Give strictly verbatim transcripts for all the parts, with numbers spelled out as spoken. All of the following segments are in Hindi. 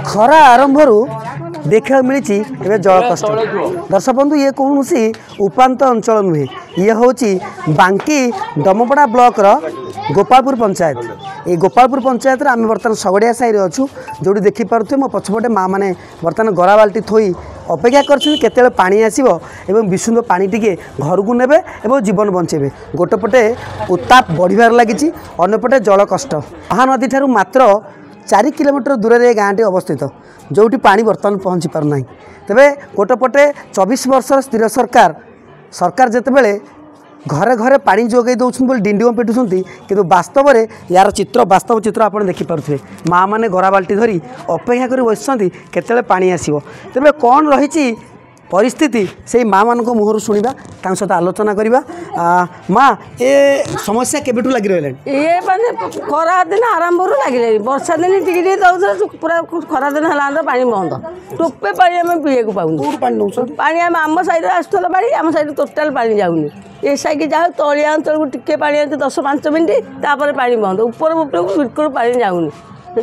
खरा आरंभ देखा मिली एवं जल कष्ट दर्शक बंधु ये कौन सी उपात अंचल नुहे ये हूँ बांकी डमपड़ा ब्लॉक गोपालपुर पंचायत ये गोपालपुर पंचायत आम बर्तमान सगड़िया साई अच्छू जो देखिपे मो पछपटे माँ मैंने बर्तमान गरा बाल्टी थोई अपेक्षा कर पानी आसो एवं विशुद्ध पानी टिके घर को नेबे एवं जीवन बंचेबे गोटेपटे उत्ताप बढ़िबार लगी अन्यपटे जल कष्ट महानदी ठारू मात्र चार किलोमीटर दूर रे गाँटी अवस्थित जोटी पानी बर्तमान पहुँची पारना तेबे गोटेपटे चौबीस वर्ष स्थिर सरकार सरकार जितेबाला घरे घरे पानी जोगे दौरान बोली डिंडिम पिटुंट किंतु वास्तव में यार चित्र वास्तव चित्र आप देखिपे माँ मैंने गरा बाल्टी धरी अपेक्षा कर बसती केतले पानी आसो तेरे कौन रही परिस्थिति से माँ मान मुहर शुणा सहित आलोचना करवा माँ ये समस्या केबेठू लगी रहा ये माने खरा दिन आरंभ लगे वर्षा दिन टी दौर पूरा खरा दिन है पानी बंद टोपे पानी आम पीए को पाऊँ पानी आम आम साइड आसला पानी आम साइड टोटाल पानी जाऊनी ये साइड जहाँ तलिया अंचल को टिके पानी आते दस पांच मिनट तापर पानी बंद ऊपर ऊपर को बिल्कुल पानी जाऊनी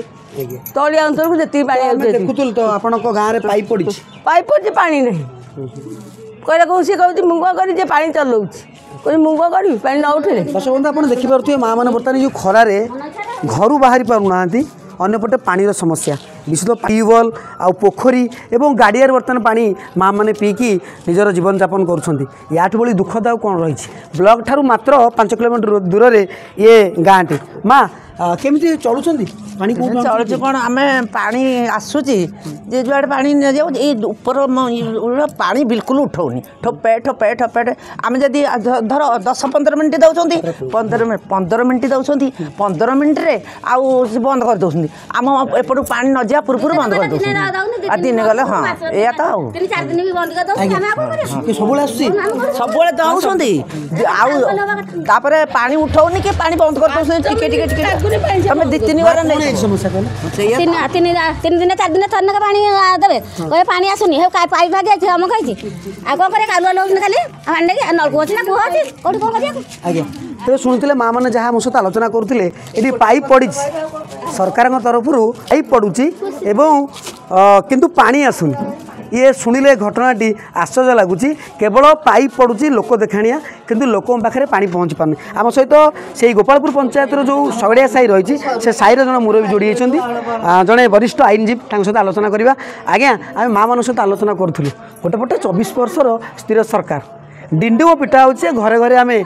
तलिया अंचल को जी पानी देखुल तो आपण गाँव में पाइप पड़ी पाइप पड़ी पानी नहीं कहला कौन सी कहूँ मुंग कर पानी चलाऊँच कोई मुंग करी पानी न उठे दर्शक बंधु आप देखिपे माँ मैंने बर्तमान जो खरार घर बाहरी पाना अन्यपटे पानी समस्या विशुद्ध ट्यूबवेल आ पोखरी एवं गाड़िया बर्तमान पानी माँ मैंने पीकी निजर जीवन यापन करूँ बड़ी दुखद कौन रही ब्लॉक ठारू मात्र पांच किलोमीटर दूर से ये गाँटी माँ केमी चलुँच पानी चलुच कौन आम पानी आसूची जे जुआड़े पानी न जाऊ ये ऊपर पानी बिल्कुल उठाऊनी ठोपे ठोपे ठोपे आम जदि धर दस पंद्रह मिनट दौरान पंद्रह मिनट पंद्रह मिनट दौरान पंद्रह मिनट रे आउ बंद कर दौरान आम एपटू पानी न जा पूर्व बंद कर दौरान दिन गले हाँ या तो सब दौरान पानी उठाऊनी कि पानी बंद कर दौरान टिके टिके टिके तुम दी तीन बार नहीं तीन तीन तीन दिन चार दिन थरना पानी देवे कहे पानी आसुनी पाइप भागी आम कही आ कौन कर कालुआ लोग खाली पानी नलकूप अच्छी ना कुह अच्छी कौन कौन कर आज्ञा तो शुणुते माँ मैंने जहाँ मो सहित आलोचना करुले ये पाइप पड़ी सरकार तरफ पाइप पड़ुची एवं किंतु पानी आसुनी ये शुणिले घटनाटी आश्चर्य लगुच केवल पाइप पड़ुची लोक देखाणिया किंतु लोक पाखे पानी पहुँची पारनी आम सहित से गोपालपुर पंचायत जो सगड़िया साई रही से साईर जन मुरबी जोड़ी होती जड़े वरिष्ठ आईनजीवी सहित आलोचना करवा आज्ञा आम माँ मान सहित आलोचना करूँ गोटेपटे चौबीस वर्षर स्थिर सरकार डिंडिम पिटा हो घरे घरे आम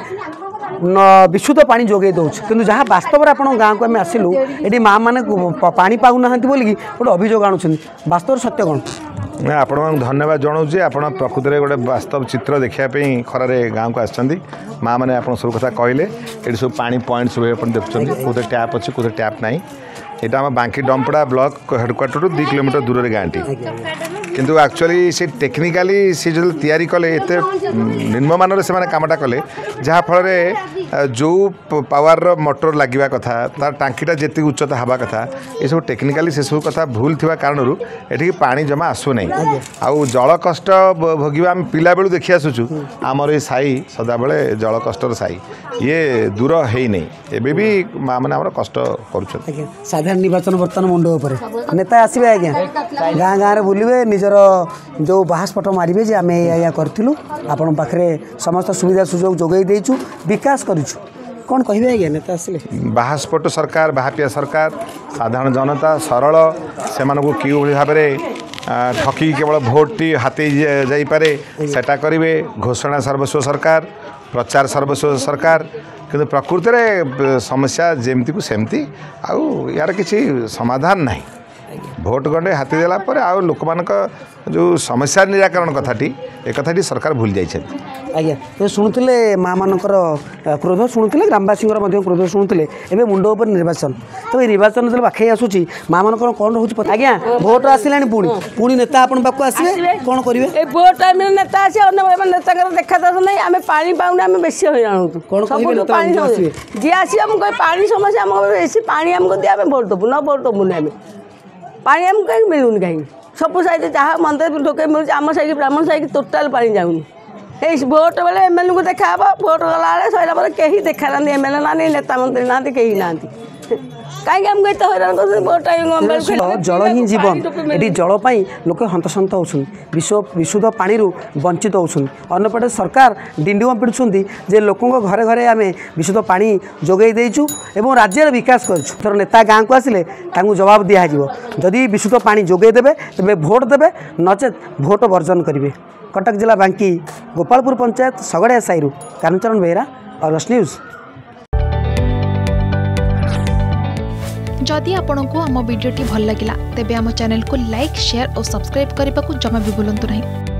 विशुद्ध पानी जोगे दौर कि जहाँ वास्तव में आप गाँव को आम आसलु ये माँ मैंने पानी पाऊना बोलिकी गोटे अभियोग आणुच्च वास्तव सत्य कौन मैं आपण धन्यवाद जनाऊँगी आप प्रकृति में गोटे वास्तव चित्र देखापी खरारे गाँव को आसछन्ती माँ मैंने आप सब कथा कहले ये सब पानी पॉइंट सब देखुं कौटे टैप अच्छे कौटे टैप ना यहाँ आम बांकी डमपड़ा ब्लॉक हेडक्वार्टर दु किलोमीटर दूर गाँटी किंतु एक्चुअली से टेक्निकाली सी जो तैयारी कले एत निम्नमान से कामटा कले जहाँफल जो पावर मोटर लगे कथा तार टांकीटा जी उच्चता हवा कथा ये सब टेक्निकाली से सब कथा भूल थी कारण ये पानी जमा आसुना आउ जल कष्ट भोगवा आम पिला बेलू देखी आसुचु आमर ये साई सदाबले जल कष्टर साई ये दूर है नहीं एबे भी माँ मैंने कष्ट कर साधारण निर्वाचन बर्तमान मुंड पर नेता आसवे आज्ञा गाँ गाँव बुलवे निजर जो बाहासपट मारे जे आम या करूँ आपण पाखे समस्त सुविधा सुजोग जोगई देचु विकास करूँ कौन कहे आज्ञा नेता आसिले बाहासपट सरकार बाहापिया सरकार साधारण जनता सरल से कि भाव ठकी केवल भोटी हाथी जापे सेटा करेंगे घोषणा सर्वस्व सरकार प्रचार सर्वस्व सरकार किंतु प्रकृति में समस्या जमती को सेमती आउ यार किसी समाधान नहीं भोट गंडे हाथी देला पर आ लोक मान जो समस्या निराकरण कथाटी एक कथाटी सरकार भूल जाइए आज्ञा तो शुणुले माँ मानकर क्रोध शुणुले ग्रामवासी क्रोध शुणुले एवं मुंड उपर निर्वाचन तो ये निर्वाचन जो पाखे आसूसी माँ मान कौन रोच आज्ञा भोट आसला पुणी पुणी नेता आपण पाक आसवे कौन करेंगे भोट टाइम नेता आस नेता देखा दर्शन नहीं आम पानी पाऊना आम बेसी हईराण जी आस पानी समस्या आम बेसी पानी आमको दिया भोट देवु न भोट देवुनि आम पानी आमको कहीं मिलूनी कहीं सब साइड जहाँ मंदिर ढोके मिलूँ आम साइड ब्राह्मण साइड टोटाल पानी जाऊनी ये भोट बेले एम एल को देखा भोट गला सैला कहीं देखा ना एम एल ना नेता मंत्री ना कहीं ना कहीं आमको एत हैरान कर जल ही जीवन ये जल लोक हंतसंत होती विश्व विशुद्ध पानी वंचित होती अन्यपटे सरकार डिंडिम पिटुंट जे लोकों घरे घरे आम विशुद्ध पानी जोगे देचु एवं राज्यर विकास कर नेता गाँव को आसिले जवाब दिज्व जदि विशुद्ध पानी जोगे देवे तेज भोट देवे नचेत भोट वर्जन करेंगे। कटक जिला बांकी गोपालपुर पंचायत सगड़िया साई कानूचरण बेहरा और रस न्यूज। जदि आपंक आम भिडी भल लगा तेब आम चैनल को लाइक शेयर और सब्सक्राइब करने को जमा भी भूलु नहीं।